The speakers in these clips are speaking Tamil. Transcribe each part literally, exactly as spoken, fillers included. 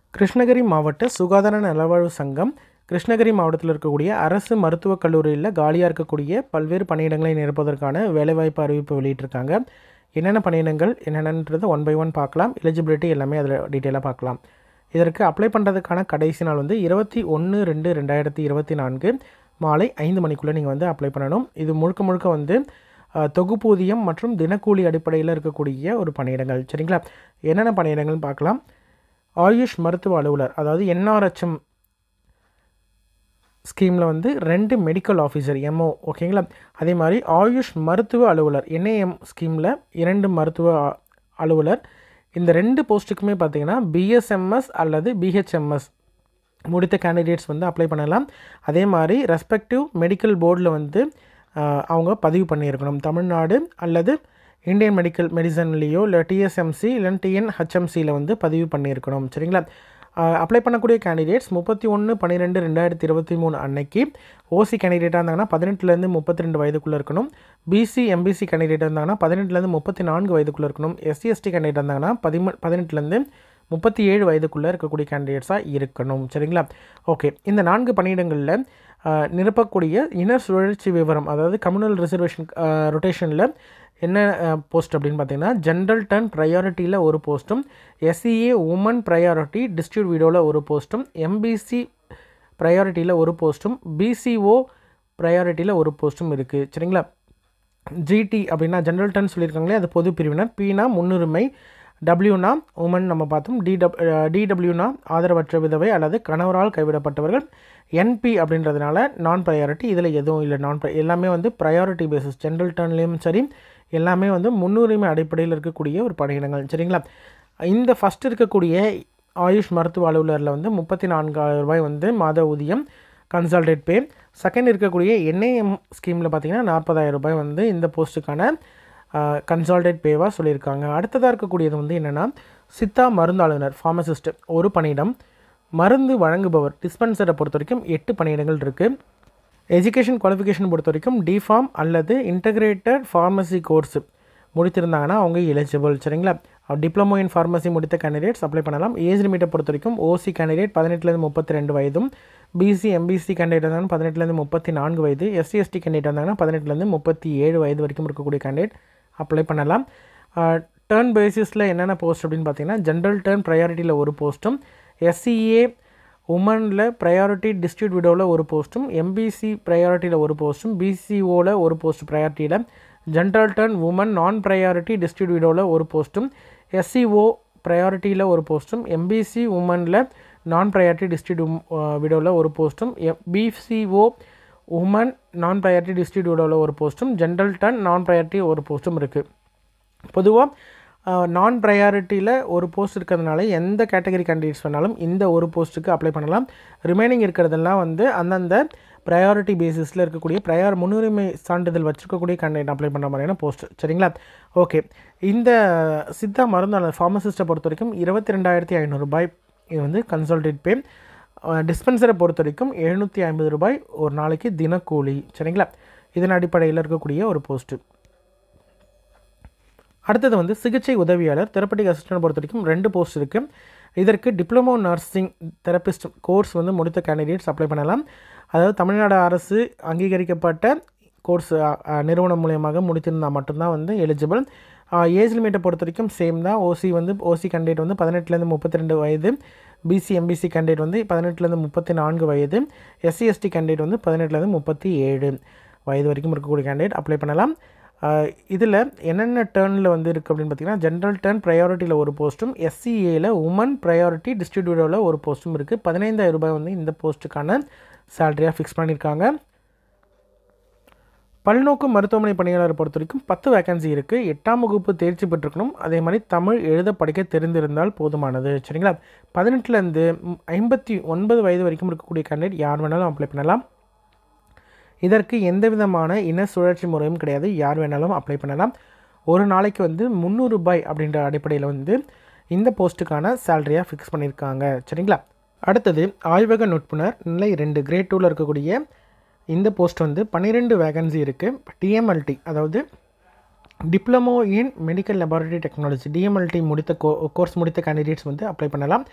கிருஷ்ணகிரி மாவட்ட சுகாதார நலவாழ்வு சங்கம் கிருஷ்ணகிரி மாவட்டத்தில் இருக்கக்கூடிய அரசு மருத்துவக் கல்லூரியில் காலியாக இருக்கக்கூடிய பல்வேறு பணியிடங்களை நிரப்புவதற்கான வேலைவாய்ப்பு அறிவிப்பு வெளியிட்டிருக்காங்க. என்னென்ன பணியிடங்கள் என்னென்னன்றது ஒன் பை ஒன் பார்க்கலாம். எலிஜிபிலிட்டி எல்லாமே அதில் டீட்டெயிலாக பார்க்கலாம். இதற்கு அப்ளை பண்ணுறதுக்கான கடைசி நாள் வந்து இருபத்தி ஒன்று ரெண்டு ரெண்டாயிரத்தி இருபத்தி நான்கு மாலை ஐந்து மணிக்குள்ளே நீங்கள் வந்து அப்ளை பண்ணணும். இது முழுக்க முழுக்க வந்து தொகுப்பூதியம் மற்றும் தினக்கூலி அடிப்படையில் இருக்கக்கூடிய ஒரு பணியிடங்கள். சரிங்களா? என்னென்ன பணியிடங்கள்னு பார்க்கலாம். ஆயுஷ் மருத்துவ அலுவலர், அதாவது என்ஆர்ஹெச்எம் ஸ்கீமில் வந்து ரெண்டு மெடிக்கல் ஆஃபீஸர் எம்ஓ, ஓகேங்களா? அதே மாதிரி ஆயுஷ் மருத்துவ அலுவலர் என்ஏஎம் ஸ்கீமில் இரண்டு மருத்துவ அலுவலர். இந்த ரெண்டு போஸ்ட்டுக்குமே பார்த்திங்கன்னா பிஎஸ்எம்எஸ் அல்லது பிஹெச்எம்எஸ் முடித்த கேண்டிடேட்ஸ் வந்து அப்ளை பண்ணலாம். அதே மாதிரி ரெஸ்பெக்டிவ் மெடிக்கல் போர்டில் வந்து அவங்க பதிவு பண்ணியிருக்கணும். தமிழ்நாடு அல்லது இந்தியன் மெடிக்கல் மெடிசன்லேயோ இல்லை டிஎஸ்எம்சி இல்லைன்னா டிஎன்ஹெச்எம்சியில் வந்து பதிவு பண்ணியிருக்கணும். சரிங்களா? அப்ளை பண்ணக்கூடிய கேண்டிடேட்ஸ் முப்பத்தி ஒன்று பன்னிரெண்டு ரெண்டாயிரத்தி இருபத்தி மூணு அன்னைக்கு ஓசி கேண்டிடேட்டாக இருந்தாங்கன்னா பதினெட்டுலேருந்து முப்பத்தி ரெண்டு வயதுக்குள்ளே இருக்கணும். பிசி எம்பிசி கேண்டிடேட்டாக இருந்தாங்கன்னா பதினெட்டுலேருந்து முப்பத்தி நான்கு வயதுக்குள்ளே இருக்கணும். எஸ்சி எஸ்டி கேண்டிடேட் இருந்தாங்கன்னா பதிமூ பதினெட்டுலேருந்து முப்பத்தி ஏழு வயதுக்குள்ளே இருக்கக்கூடிய கேண்டிடேட்ஸாக இருக்கணும். சரிங்களா? ஓகே, இந்த நான்கு பணியிடங்களில் நிரப்பக்கூடிய இனர் சுழற்சி விவரம், அதாவது கம்யூனல் ரிசர்வேஷன் ரொட்டேஷனில் என்ன போஸ்ட் அப்படின்னு பார்த்தீங்கன்னா ஜென்ரல் டர்ன் ப்ரையாரிட்டியில் ஒரு போஸ்ட்டும், எஸ்சிஏ உமன் ப்ரையாரிட்டி டிஸ்ட்ரிபியூட் வீடியோவில் ஒரு போஸ்ட்டும், எம்பிசி ப்ரையாரிட்டியில் ஒரு போஸ்ட்டும், பிசிஓ ப்ரையாரிட்டியில் ஒரு போஸ்ட்டும் இருக்குது. சரிங்களா? ஜிடி அப்படின்னா ஜென்ரல் டர்ன் சொல்லியிருக்காங்களே, அது பொது பிரிவினர். பினா முன்னுரிமை, டபிள்யூனா உமன் நம்ம பார்த்தோம், டிடப் டிடபிள்யூனா ஆதரவற்ற விதவை அல்லது கணவரால் கைவிடப்பட்டவர்கள், என்பி அப்படின்றதுனால நான் ப்ரையாரிட்டி. இதில் எதுவும் இல்லை, நான் எல்லாமே வந்து ப்ரையாரிட்டி பேசிஸ். ஜென்ரல் டர்ன்லேயும் சரி எல்லாமே வந்து முன்னுரிமை அடிப்படையில் இருக்கக்கூடிய ஒரு பணியிடங்கள். சரிங்களா? இந்த ஃபஸ்ட் இருக்கக்கூடிய ஆயுஷ் மருத்துவ அலுவலரில் வந்து முப்பத்தி நான்காயிரம் ரூபாய் வந்து மாத ஊதியம் கன்சல்டேட் பே. செகண்ட் இருக்கக்கூடிய என்ஏஎம் ஸ்கீமில் பார்த்திங்கன்னா நாற்பதாயிரம் ரூபாய் வந்து இந்த போஸ்ட்டுக்கான கன்சால்டேட் பேவாக சொல்லியிருக்காங்க. அடுத்ததாக இருக்கக்கூடியது வந்து என்னென்னா சித்தா மருந்தாளுநர் ஃபார்மசிஸ்ட் ஒரு பணியிடம். மருந்து வழங்குபவர் டிஸ்பென்சரை பொறுத்த வரைக்கும் எட்டு பணியிடங்கள் இருக்குது. எஜுகேஷன் குவாலிஃபிகேஷன் பொறுத்த வரைக்கும் டிஃபார்ம் அல்லது இன்டகிரேட்டட் ஃபார்மசி கோர்ஸ் முடித்திருந்தாங்கன்னா அவங்க எலிஜிபிள். சரிங்களா? டிப்ளமோ இன் ஃபார்மசி முடித்த கேண்டிடேட்ஸ் அப்ளை பண்ணலாம். ஏஜ் லிமிட்டை பொறுத்த வரைக்கும் ஓசி கேண்டிடேட் பதினெட்டுலேருந்து முப்பத்தி ரெண்டு வயதும், பிசி எம்பிசி கேண்டிடேட் இருந்தாங்கன்னா பதினெட்டுலேருந்து முப்பத்தி நான்கு வயது, எஸ்சி எஸ்டி கேண்டிடேட் இருந்தாங்கன்னா பதினெட்டுலேருந்து முப்பத்தி ஏழு வயது வரைக்கும் இருக்கக்கூடிய கேண்டிடேட் அப்ளை பண்ணலாம். டர்ன் பேசிஸில் என்னென்ன போஸ்ட் அப்படின்னு பார்த்தீங்கன்னா ஜென்ரல் டர்ன் ப்ரையாரிட்டியில் ஒரு போஸ்ட்டும், எஸ்சிஏ உமனில் ப்ரையாரிட்டி டிஸ்ட்ரிபியூட் விடோவில் ஒரு போஸ்ட்டும், எம்பிசி ப்ரையாரிட்டியில் ஒரு போஸ்ட்டும், பிசிஓவில் ஒரு போஸ்ட் ப்ரையாரிட்டியில், general turn woman non priority distribute விடோவில் ஒரு போஸ்ட்டும், எஸ்சிஓ ப்ரையாரிட்டியில் ஒரு போஸ்ட்டும், எம்பிசி உமனில் நான் ப்ரையாரிட்டி டிஸ்ட்ரிபியூட் விடோவில் ஒரு போஸ்ட்டும், BCO woman non priority distribute விடோவில் ஒரு போஸ்ட்டும், ஜென்ரல் டர்ன் நான் ப்ரையாரிட்டி ஒரு போஸ்ட்டும் இருக்குது. பொதுவாக நான் ப்ரையாரிட்டியில் ஒரு போஸ்ட் இருக்கிறதுனால எந்த கேட்டகரி கேண்டிடேட்ஸ் வேணாலும் இந்த ஒரு போஸ்ட்டுக்கு அப்ளை பண்ணலாம். ரிமைனிங் இருக்கிறதெல்லாம் வந்து அந்தந்த ப்ரையாரிட்டி பேசிஸில் இருக்கக்கூடிய ப்ரையார் முன்னுரிமை சான்றிதழ் வச்சுருக்கக்கூடிய கேண்டிடேட் அப்ளை பண்ணுற மாதிரியான போஸ்ட். சரிங்களா? ஓகே, இந்த சித்தா மருந்து ஃபார்மசிஸ்ட்டை பொறுத்த வரைக்கும் இருபத்தி ரெண்டாயிரத்தி ஐநூறு ரூபாய் இது வந்து கன்சல்டேட் பே. டிஸ்பென்சரை பொறுத்த வரைக்கும் எழுநூற்றி ஐம்பது ரூபாய் ஒரு நாளைக்கு தினக்கூலி. சரிங்களா? இதன் அடிப்படையில் இருக்கக்கூடிய ஒரு போஸ்ட்டு. அடுத்தது வந்து சிகிச்சை உதவியாளர் தெரப்பட்டிக் அசிஸ்டன்ட் பொறுத்த வரைக்கும் ரெண்டு போஸ்ட் இருக்குது. இதற்கு டிப்ளமோ நர்சிங் தெரபிஸ்ட் கோர்ஸ் வந்து முடித்த கேண்டிடேட்ஸ் அப்ளை பண்ணலாம். அதாவது தமிழ்நாடு அரசு அங்கீகரிக்கப்பட்ட கோர்ஸ் நிறுவனம் மூலியமாக முடித்திருந்தால் மட்டும்தான் வந்து எலிஜிபிள். ஏஜ் லிமிட்டை பொறுத்த வரைக்கும் சேம் தான். ஓசி வந்து ஓசி கேண்டிடேட் வந்து பதினெட்டுலேருந்து முப்பத்தி ரெண்டு வயது, பிசி எம்பிசி கேண்டிடேட் வந்து பதினெட்டுலேருந்து முப்பத்தி நான்கு வயது, எஸ்சி எஸ்டி கேண்டிடேட் வந்து பதினெட்டுலேருந்து முப்பத்தி ஏழு வயது வரைக்கும் இருக்கக்கூடிய கேண்டிடேட் அப்ளை பண்ணலாம். இதில் என்னென்ன டர்னில் வந்து இருக்குது அப்படின்னு பார்த்தீங்கன்னா ஜென்ரல் டர்ன் ப்ரையாரிட்டியில் ஒரு போஸ்ட்டும், எஸ்சிஏயில் உமன் ப்ரையாரிட்டி டிஸ்ட்ரிபியூட்டில் ஒரு போஸ்ட்டும் இருக்குது. பதினைந்தாயிரம் ரூபாய் வந்து இந்த போஸ்ட்டுக்கான சேலரியாக ஃபிக்ஸ் பண்ணியிருக்காங்க. பல்நோக்கு மருத்துவமனை பணியாளர் பொறுத்த வரைக்கும் பத்து வேகன்சி இருக்குது. எட்டாம் வகுப்பு தேர்ச்சி பெற்றிருக்கணும். அதே மாதிரி தமிழ் எழுத படிக்க தெரிந்திருந்தால் போதுமானது. சரிங்களா? பதினெட்டுலேருந்து ஐம்பத்தி ஒன்பது வயது வரைக்கும் இருக்கக்கூடிய கேண்டிடேட் யார் வேணாலும் அப்ளை பண்ணலாம். இதற்கு எந்த விதமான இன சுழற்சி முறையும் கிடையாது. யார் வேணாலும் அப்ளை பண்ணலாம். ஒரு நாளைக்கு வந்து முந்நூறு ரூபாய் அப்படின்ற அடிப்படையில் வந்து இந்த போஸ்ட்டுக்கான சேலரியாக ஃபிக்ஸ் பண்ணியிருக்காங்க. சரிங்களா? அடுத்தது ஆய்வக நுட்புணர் நிலை ரெண்டு கிரேட் டூவில் இருக்கக்கூடிய இந்த போஸ்ட் வந்து பன்னிரெண்டு வேகன்சி இருக்குது. டிஎம்எல்டி, அதாவது diploma in medical laboratory technology DMLT முடித்த கோ கோர்ஸ் முடித்த கேண்டிடேட்ஸ் வந்து அப்ளை பண்ணலாம்.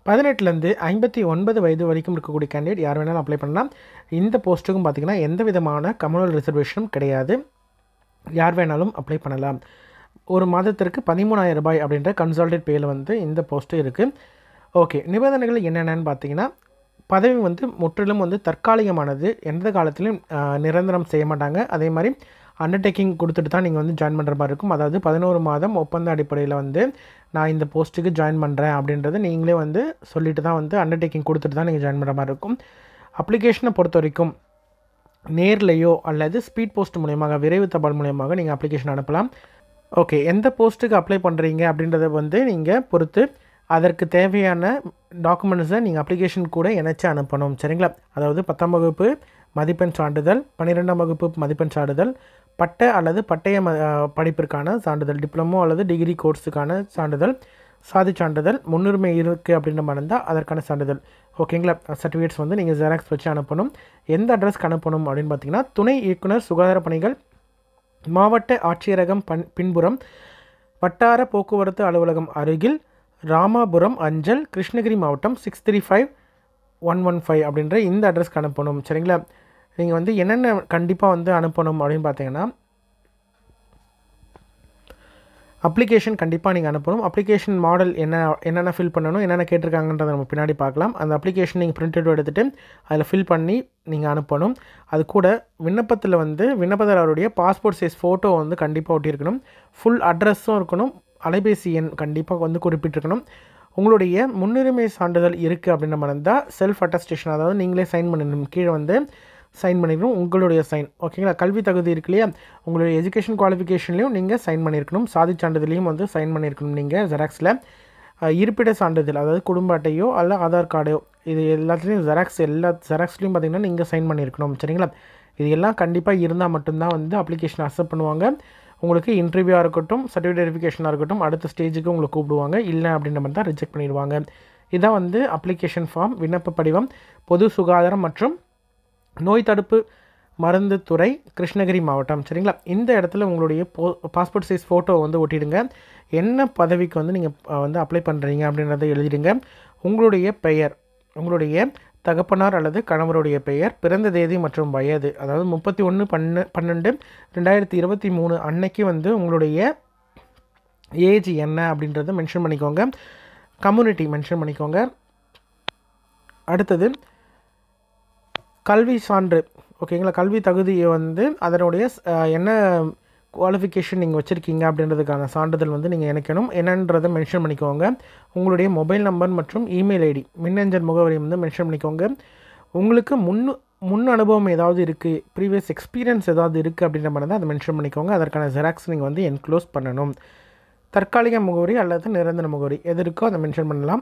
பதினெட்டுலேருந்து ஐம்பத்தி ஒன்பது வயது வரைக்கும் இருக்கக்கூடிய கேண்டிடேட் யார் வேணாலும் அப்ளை பண்ணலாம். இந்த போஸ்ட்டுக்கும் பார்த்திங்கன்னா எந்த விதமான கம்யூனல் ரிசர்வேஷனும் கிடையாது. யார் வேணாலும் அப்ளை பண்ணலாம். ஒரு மாதத்திற்கு பதிமூணாயிரம் ரூபாய் அப்படின்ற கன்சால்டேட் பேயில் வந்து இந்த போஸ்ட்டு இருக்குது. ஓகே, நிபந்தனைகள் என்னென்னு பார்த்தீங்கன்னா, பதவி வந்து முற்றிலும் வந்து தற்காலிகமானது, எந்த காலத்திலும் நிரந்தரம் செய்ய மாட்டாங்க. அதே மாதிரி அண்டர்டேக்கிங் கொடுத்துட்டு தான் நீங்கள் வந்து ஜாயின் பண்ணுற மாதிரி இருக்கும். அதாவது பதினோரு மாதம் ஒப்பந்த அடிப்படையில் வந்து நான் இந்த போஸ்ட்டுக்கு ஜாயின் பண்ணுறேன் அப்படின்றத நீங்களே வந்து சொல்லிட்டு தான் வந்து அண்டர்டேக்கிங் கொடுத்துட்டு தான் நீங்கள் ஜாயின் பண்ணுற மாதிரி இருக்கும். அப்ளிகேஷனை பொறுத்த வரைக்கும் நேர்லையோ அல்லது ஸ்பீட் போஸ்ட் மூலியமாக, விரைவு தபால் மூலியமாக நீங்கள் அப்ளிகேஷன் அனுப்பலாம். ஓகே, எந்த போஸ்ட்டுக்கு அப்ளை பண்ணுறீங்க அப்படின்றத வந்து நீங்கள் பொறுத்து அதற்கு தேவையான டாக்குமெண்ட்ஸை நீங்கள் அப்ளிகேஷன் கூட இணைச்சி அனுப்பணும். சரிங்களா? அதாவது பத்தாம் வகுப்பு மதிப்பெண் சான்றிதழ், பன்னிரெண்டாம் வகுப்பு மதிப்பெண் சான்றிதழ், பட்ட அல்லது பட்டய ம படிப்பிற்கான சான்றிதழ், டிப்ளமோ அல்லது டிகிரி கோர்ஸுக்கான சான்றிதழ், சாதி சான்றிதழ், முன்னுரிமை இருக்குது அப்படின்ற மாதிரி இருந்தால் அதற்கான சான்றிதழ். ஓகேங்களா? சர்டிஃபிகேட்ஸ் வந்து நீங்கள் ஜெராக்ஸ் வச்சு அனுப்பணும். எந்த அட்ரஸ்க்கு அனுப்பணும் அப்படின்னு பார்த்தீங்கன்னா, துணை இயக்குனர் சுகாதார பணிகள், மாவட்ட ஆட்சியரகம் பன் பின்புறம், வட்டார போக்குவரத்து அலுவலகம் அருகில், ராமாபுரம் அஞ்சல், கிருஷ்ணகிரி மாவட்டம் six three five one one five அப்படின்ற இந்த அட்ரஸ்க்கு அனுப்பணும். சரிங்களா? நீங்கள் வந்து என்னென்ன கண்டிப்பாக வந்து அனுப்பணும் அப்படின்னு பார்த்தீங்கன்னா, அப்ளிகேஷன் கண்டிப்பாக நீங்கள் அனுப்பணும். அப்ளிகேஷன் மாடல் என்ன என்னென்ன ஃபில் பண்ணணும், என்னென்ன கேட்டிருக்காங்கன்றதை நம்ம பின்னாடி பார்க்கலாம். அந்த அப்ளிகேஷன் நீங்கள் பிரிண்ட் அவுட் எடுத்துகிட்டு அதில் ஃபில் பண்ணி நீங்கள் அனுப்பணும். அது கூட விண்ணப்பத்தில் வந்து விண்ணப்பதாரருடைய பாஸ்போர்ட் சைஸ் ஃபோட்டோ வந்து கண்டிப்பாக ஒட்டியிருக்கணும். ஃபுல் அட்ரஸும் இருக்கணும். அலைபேசி எண் கண்டிப்பாக வந்து குறிப்பிட்டிருக்கணும். உங்களுடைய முன்னுரிமை சான்றிதழ் இருக்குது அப்படின்ற மாதிரி இருந்தால் செல்ஃப் அட்டஸ்டேஷன், அதாவது நீங்களே சைன் பண்ணிடணும். கீழே வந்து சைன் பண்ணிக்கணும், உங்களுடைய சைன். ஓகேங்களா? கல்வி தகுதி இருக்கு இல்லையா, உங்களுடைய எஜுகேஷன் குவாலிஃபிகேஷன்லையும் நீங்கள் சைன் பண்ணியிருக்கணும். சாதி சான்றிதழையும் வந்து சைன் பண்ணியிருக்கணும். நீங்கள் ஜெராக்ஸில் இருப்பிட சான்றிதழ், அதாவது குடும்ப அட்டையோ அல்ல ஆதார் கார்டோ, இது எல்லாத்துலேயும் ஜெராக்ஸ் எல்லா ஜெராக்ஸ்லையும் பார்த்திங்கன்னா நீங்கள் சைன் பண்ணியிருக்கணும். சரிங்களா? இது எல்லாம் கண்டிப்பாக இருந்தால் மட்டும்தான் வந்து அப்ளிகேஷன் அக்செப்ட் பண்ணுவாங்க. உங்களுக்கு இன்டர்வியூவாக இருக்கட்டும், சர்டிஃபிகேட் வெரிஃபிகேஷனாக இருக்கட்டும், அடுத்த ஸ்டேஜுக்கு உங்களை கூப்பிடுவாங்க. இல்லை அப்படின்ற மாதிரி தான் ரிஜெக்ட் பண்ணிடுவாங்க. இதான் வந்து அப்ளிகேஷன் ஃபார்ம், விண்ணப்ப படிவம், பொது சுகாதாரம் மற்றும் நோய் தடுப்பு மருந்து துறை, கிருஷ்ணகிரி மாவட்டம். சரிங்களா? இந்த இடத்துல உங்களுடைய போ பாஸ்போர்ட் சைஸ் ஃபோட்டோ வந்து ஒட்டிடுங்க. என்ன பதவிக்கு வந்து நீங்கள் வந்து அப்ளை பண்ணுறீங்க அப்படின்றத எழுதிடுங்க. உங்களுடைய பெயர், உங்களுடைய தகப்பனார் அல்லது கணவருடைய பெயர், பிறந்த தேதி மற்றும் வயது, அதாவது முப்பத்தி ஒன்று பன்னு பன்னெண்டு ரெண்டாயிரத்தி இருபத்தி மூணு அன்னைக்கு வந்து உங்களுடைய ஏஜ் என்ன அப்படின்றத மென்ஷன் பண்ணிக்கோங்க. கம்யூனிட்டி மென்ஷன் பண்ணிக்கோங்க. அடுத்தது கல்வி சான்று. ஓகேங்களா? கல்வி தகுதியை வந்து அதனுடைய என்ன குவாலிஃபிகேஷன் நீங்கள் வச்சுருக்கீங்க அப்படின்றதுக்கான சான்றிதழ் வந்து நீங்கள் இணைக்கணும். என்னன்றதை மென்ஷன் பண்ணிக்கோங்க. உங்களுடைய மொபைல் நம்பர் மற்றும் இமெயில் ஐடி, மின்னஞ்சல் முகவரி வந்து மென்ஷன் பண்ணிக்கோங்க. உங்களுக்கு முன் முன் அனுபவம் ஏதாவது இருக்குது, ப்ரீவியஸ் எக்ஸ்பீரியன்ஸ் ஏதாவது இருக்குது அப்படின்ற மாதிரி தான் அதை மென்ஷன் பண்ணிக்கோங்க. அதற்கான ஜெராக்ஸ் நீங்கள் வந்து என்க்ளோஸ் பண்ணணும். தற்காலிக முகவரி அல்லது நிரந்தர முகவரி எது இருக்கோ அதை மென்ஷன் பண்ணலாம்.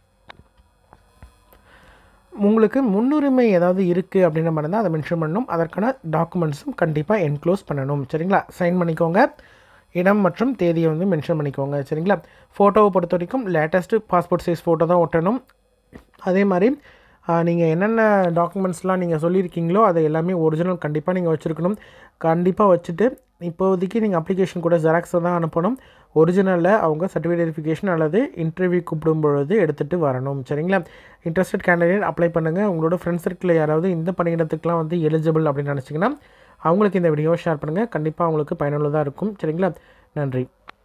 உங்களுக்கு முன்னுரிமை ஏதாவது இருக்குது அப்படின்ற மாதிரி தான் அதை மென்ஷன் பண்ணணும். அதற்கான டாக்குமெண்ட்ஸும் கண்டிப்பாக என்க்ளோஸ் பண்ணணும். சரிங்களா? சைன் பண்ணிக்கோங்க. இடம் மற்றும் தேதியை வந்து மென்ஷன் பண்ணிக்கோங்க. சரிங்களா? ஃபோட்டோவை பொறுத்த வரைக்கும் லேட்டஸ்ட்டு பாஸ்போர்ட் சைஸ் ஃபோட்டோ தான் ஒட்டணும். அதே மாதிரி நீங்கள் என்னென்ன டாக்குமெண்ட்ஸ்லாம் நீங்கள் சொல்லியிருக்கீங்களோ அதை எல்லாமே ஒரிஜினல் கண்டிப்பாக நீங்கள் வச்சுருக்கணும். கண்டிப்பாக வச்சுட்டு இப்போதைக்கு நீங்கள் அப்ளிகேஷன் கூட ஜெராக்ஸை தான் அனுப்பணும். ஒரிஜினலில் அவங்க சர்டிஃபிகேட் வெரிஃபிகேஷன் அல்லது இன்டர்வியூ கூப்பிடும் பொழுது எடுத்துகிட்டு வரணும். சரிங்களா? இன்ட்ரெஸ்டட் கேண்டிடேட் அப்ளை பண்ணுங்கள். உங்களோட ஃப்ரெண்ட்ஸ் சர்க்கிளில் யாராவது இந்த பணியிடத்துக்குலாம் வந்து எலிஜிபிள் அப்படின்னு நினச்சிங்கன்னா அவங்களுக்கு இந்த வீடியோவை ஷேர் பண்ணுங்கள். கண்டிப்பாக அவங்களுக்கு பயனுள்ளதாக இருக்கும். சரிங்களா? நன்றி.